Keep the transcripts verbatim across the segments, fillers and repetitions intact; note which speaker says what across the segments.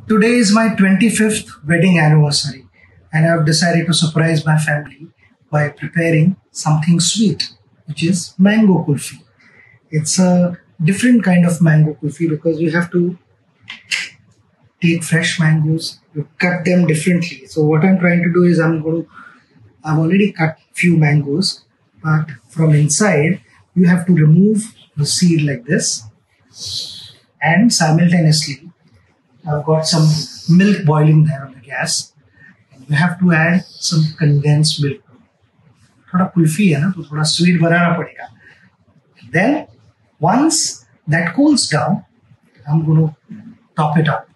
Speaker 1: Today is my twenty-fifth wedding anniversary, and I've decided to surprise my family by preparing something sweet, which is mango kulfi. It's a different kind of mango kulfi because you have to take fresh mangoes, you cut them differently. So what I'm trying to do is I'm going to, I've already cut few mangoes, but from inside you have to remove the seed like this, and simultaneously I've got some milk boiling there on the gas. You have to add some condensed milk. थोड़ा कुल्फी है ना, तो थोड़ा sweet बनाना पड़ेगा. Then once that cools down, I'm going to top it up,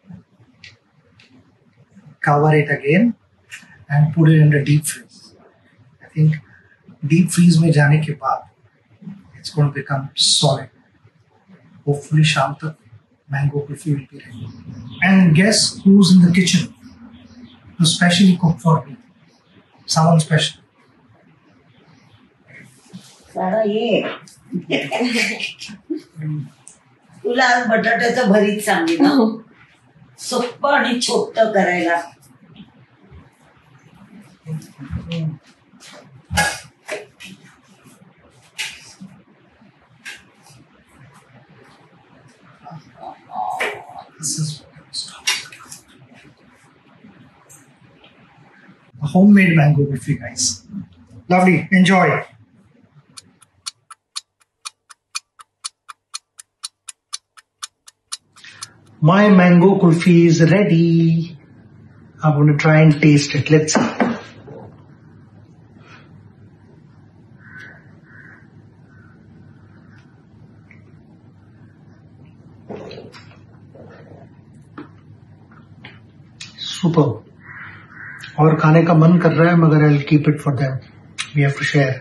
Speaker 1: cover it again, and put it in the deep freeze. I think deep freeze में जाने के बाद it's going to become solid. Hopefully शाम तक mango kulfi will be ready. And guess who's in the kitchen to specially cook for me? Someone special.
Speaker 2: सारा ये तुला आज बटाट्याचं भरीत सांगितलं, सोपं आणि छोटं करायला.
Speaker 1: This is a homemade mango kulfi, guys. Lovely. Enjoy. My mango kulfi is ready. I'm going to try and taste it. Let's see. Super. और खाने का मन कर रहा है, मगर I'll keep it for them. We have to share.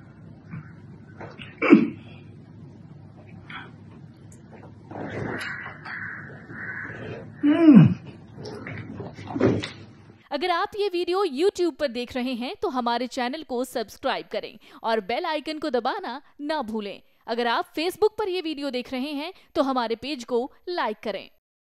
Speaker 3: अगर आप ये वीडियो YouTube पर देख रहे हैं तो हमारे चैनल को सब्सक्राइब करें और बेल आइकन को दबाना ना भूलें. अगर आप Facebook पर ये वीडियो देख रहे हैं तो हमारे पेज को लाइक करें.